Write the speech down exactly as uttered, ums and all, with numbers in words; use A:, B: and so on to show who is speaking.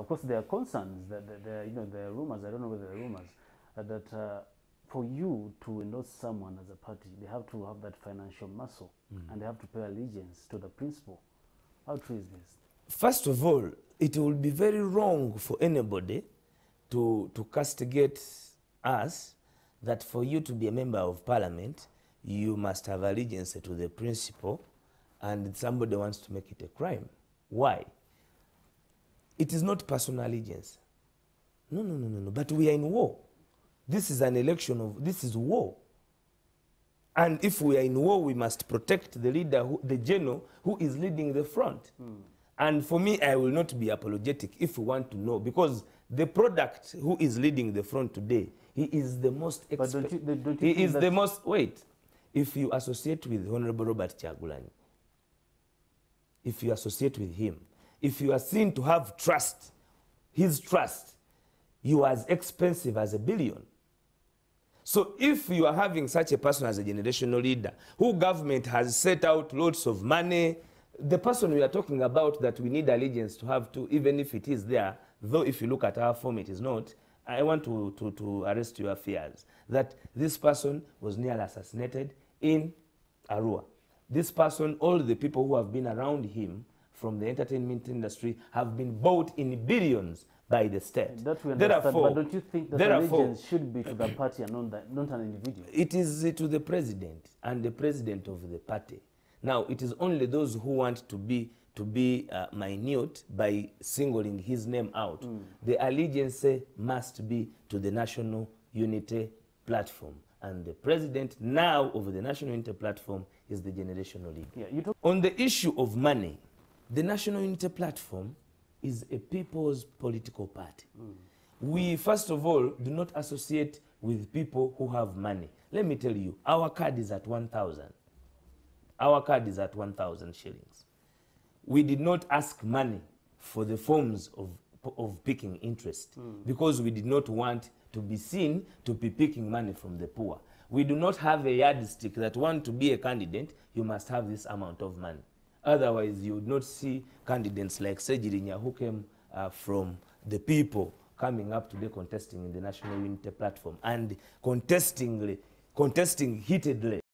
A: Of course, there are concerns, that that there, you know, there are rumors, I don't know whether there are rumors, uh, that uh, for you to endorse someone as a party, they have to have that financial muscle, mm. and they have to pay allegiance to the principle. How true is this?
B: First of all, it will be very wrong for anybody to, to castigate us that for you to be a member of parliament, you must have allegiance to the principle, and somebody wants to make it a crime. Why? It is not personal allegiance. No, no, no, no, no. But we are in war. This is an election of, this is war. And if we are in war, we must protect the leader, who, the general who is leading the front. Mm. And for me, I will not be apologetic if we want to know, because the product who is leading the front today, he is the most,
A: but don't you, don't you
B: he is the most, wait, if you associate with Honorable Robert Kyagulanyi, if you associate with him, if you are seen to have trust, his trust, you are as expensive as a billion. So if you are having such a person as a generational leader, who government has set out loads of money, the person we are talking about that we need allegiance to have to, even if it is there, though if you look at our form it is not, I want to, to, to arrest your fears, that this person was nearly assassinated in Arua. This person, all the people who have been around him from the entertainment industry have been bought in billions by the state.
A: That we understand, therefore, but don't you think that allegiance should be to the party and not, that, not an individual?
B: It is to the president and the president of the party. Now, it is only those who want to be, to be uh, minute by singling his name out. Mm. The allegiance must be to the National Unity Platform. And the president now of the National Unity Platform is the generational leader.
A: Yeah, you talk
B: on the issue of money, the National Unity Platform is a people's political party. Mm. We, first of all, do not associate with people who have money. Let me tell you, our card is at one thousand. Our card is at one thousand shillings. We did not ask money for the forms of, of picking interest, mm. because we did not want to be seen to be picking money from the poor. We do not have a yardstick that want to be a candidate, you must have this amount of money. Otherwise, you would not see candidates like Sejirinya, who came uh, from the people, coming up today contesting in the National Unity Platform and contesting, contesting heatedly